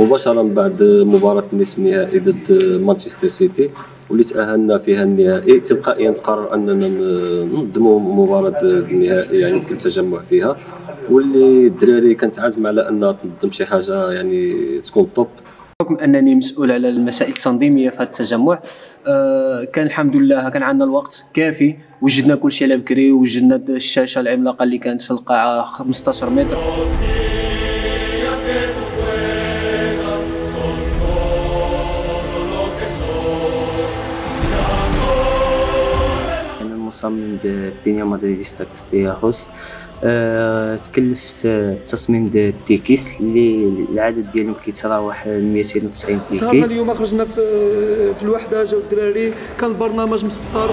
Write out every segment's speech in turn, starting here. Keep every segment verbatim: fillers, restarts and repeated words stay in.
مباشرة بعد مباراة النصف النهائي ضد مانشستر سيتي واللي تأهلنا فيها النهائي، تلقائيا تقرر أننا ننظموا مباراة النهائي يعني كل تجمع فيها، واللي الدراري كانت عازمة على أنها تنظم شي حاجة يعني تكون توب. بحكم انني مسؤول على المسائل التنظيميه في هذا التجمع، آه كان الحمد لله كان عندنا الوقت كافي، وجدنا كل شيء على بكري، وجدنا الشاشه العملاقه اللي كانت في القاعه خمسطاش متر. انا المصمم ديال بينيا مدريديستا كاستياخوس. أه تكلفت بتصميم ديال التيكيس اللي العدد ديالهم كيتراوح مئتين وتسعين تيكي. صافي اليوم خرجنا في في الوحده، جاو الدراري، كان البرنامج مسطر.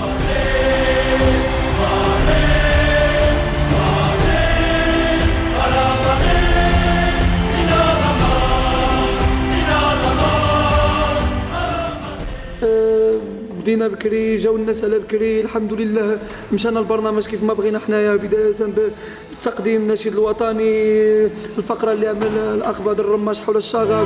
بدينا بكري، جاو الناس على بكري، الحمد لله مشانا البرنامج كيف ما بغينا حنايا، بدايه بالتقديم النشيد الوطني، الفقره اللي عمل الاخ بدر الرماش حول الشغب.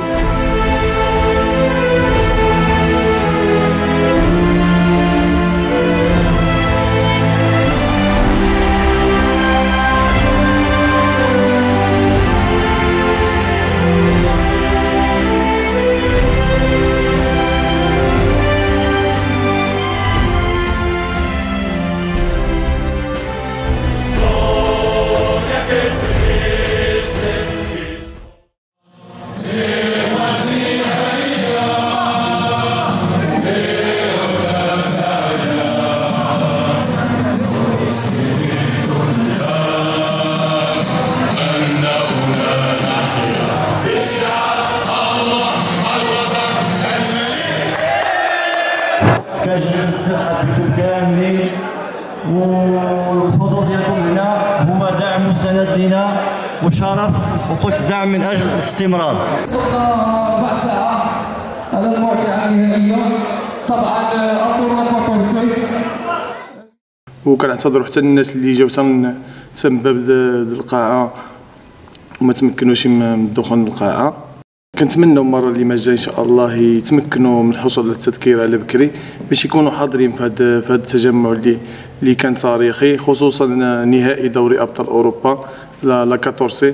كنشكر ترحب بكم كاملين، والحضور ديالكم هنا هما دعم وسند لنا وشرف، وقلت دعم من اجل الاستمرار. وصلنا ربع ساعه على المواقع النهائيه، طبعا ابطال كونتورسي، وكنعتذروا حتى الناس اللي جاو تم باب القاعه وما تمكنوش من الدخول للقاعه. كنتمنوا المره اللي ما جاي ان شاء الله يتمكنوا من الحصول على التذكير على بكري باش يكونوا حاضرين في هذا في هذا التجمع اللي اللي كان تاريخي، خصوصا نهائي دوري ابطال اوروبا لا كاتورسي.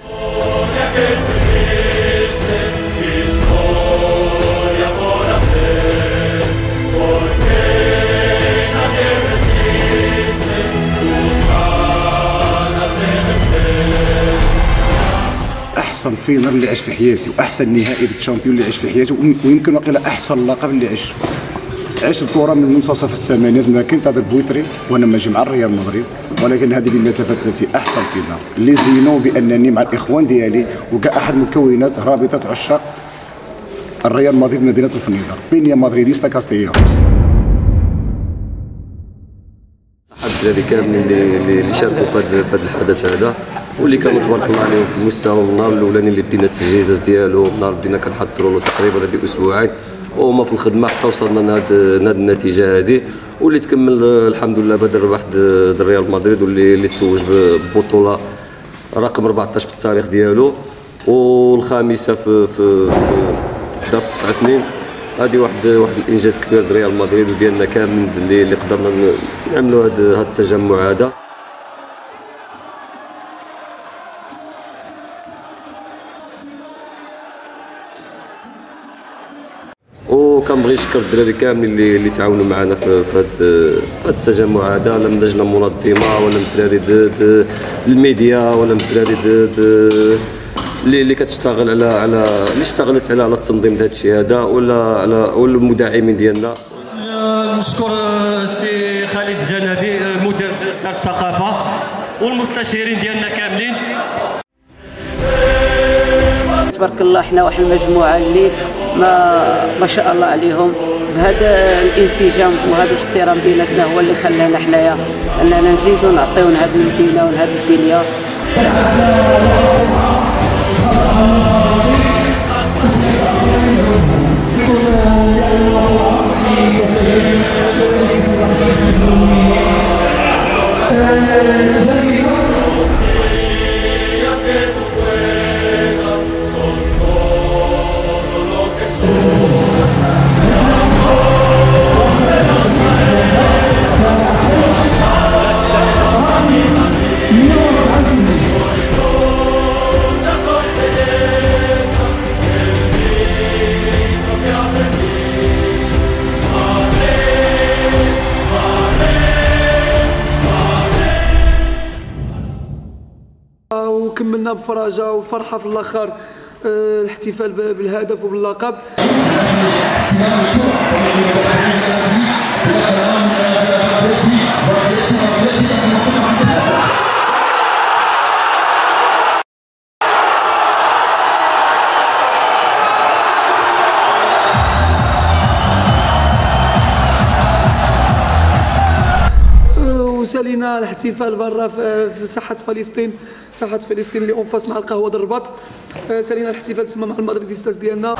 احسن فينال اللي عشت في حياتي، واحسن نهائي للتشامبيون اللي عشت في حياتي، ويمكن واقيلا احسن لقب اللي عشت. عشت البطوله من منتصف الثمانينات، ما كنت هذا بويتري وانا ماشي مع الريال مدريد، ولكن هذه بالمثابه التي احسن فينال اللي زينوا بانني مع الاخوان ديالي وكاحد مكونات رابطه عشاق الريال مدريد مدينه الفنيدة، بينيا مدريديستا كاستياخوس. الدراري كاملين اللي اللي شاركوا في هذا الحدث هذا، واللي كانوا تبارك الله عليهم في المستوى. من النهار الاولاني اللي بدينا التجهيزات ديالو، من النهار بدينا كنحضروا له تقريبا هذه اسبوعين، وهما في الخدمه حتى وصلنا لهذه لهذه النتيجه هذه، واللي تكمل الحمد لله بدر ربح ضد ريال مدريد، واللي اللي تزوج ببطوله رقم أربعطاش في التاريخ ديالو، والخامسه في في في ظرف تسع سنين. هذه واحد واحد الانجاز كبير لريال مدريد وديالنا كامل اللي اللي قدرنا نعملوا هذا هذا التجمع هذا. وكنبغي نشكر الدراري كاملين اللي اللي تعاونوا معنا في في هذا في هذا التجمع هذا، لا من اللجنه المنظمه ولا من الدراري الميديا ولا من الدراري اللي اللي كتشتغل على على اللي اشتغلت على على التنظيم هذا الشيء هذا، ولا على والمدعمين ديالنا. نشكر السي خالد الجنابي مدير دار الثقافه والمستشارين ديالنا كاملين. تبارك الله حنا واحد المجموعه اللي ما ما شاء الله عليهم، بهذا الانسجام وهذا الاحترام بيناتنا هو اللي خلانا حنايا اننا نزيدوا نعطيو لهذه المدينه ولهذه الدنيا. كملنا بفرجه وفرحه في الاخر الاحتفال بالهدف وباللقب. وسالينا الاحتفال برا في ساحه فلسطين، ساحه فلسطين اللي اون فاس مع القهوه د الرباط. سالينا الاحتفال تما مع المدريديستاس ديالنا.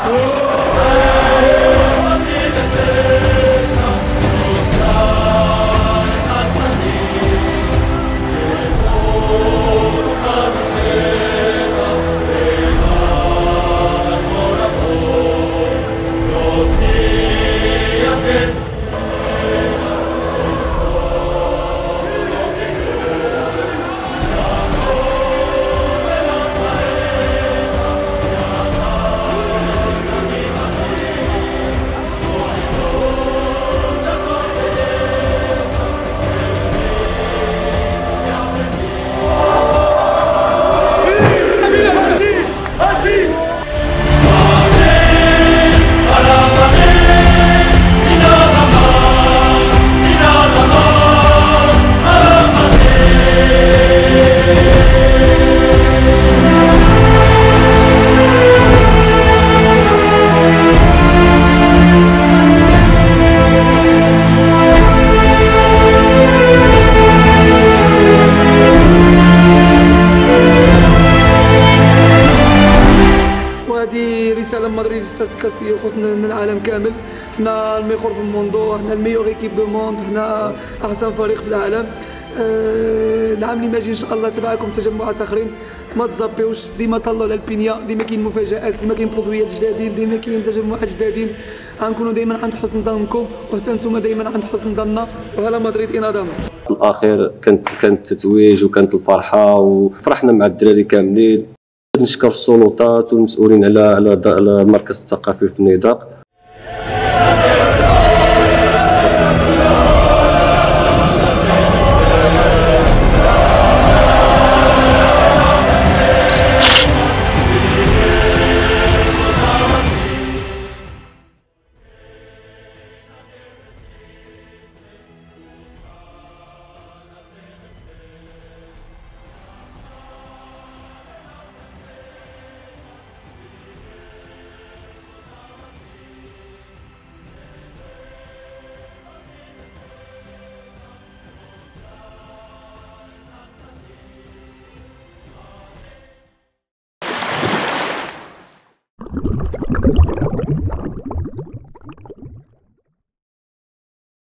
رساله مدريديستاس كاستيو خصنا العالم كامل، حنا الميخور في الموندو، حنا الميور ايكيب دو موند، حنا احسن فريق في العالم. أه العام اللي ماجي ان شاء الله تبعكم تجمعات اخرين، ما تزابيوش، ديما طلعوا على البينيا، ديما كاين مفاجات، ديما كاين برودويات جدادين، ديما كاين تجمعات جدادين. غنكونوا دائما عند حسن ظنكم وحتى نتوما دائما عند حسن ظننا، وهلا مدريد انضمت. في الاخير كانت كانت التتويج وكانت الفرحه وفرحنا مع الدراري كاملين. نشكر السلطات والمسؤولين على على المركز الثقافي في النضاق.